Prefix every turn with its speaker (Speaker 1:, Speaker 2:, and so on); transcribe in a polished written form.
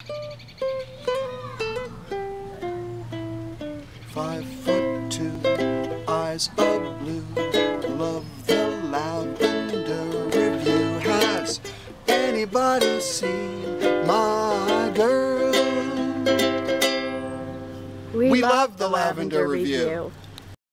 Speaker 1: 5'2", eyes of blue, love the Lavender Review. Has anybody seen my girl?
Speaker 2: We
Speaker 1: love the Lavender Review.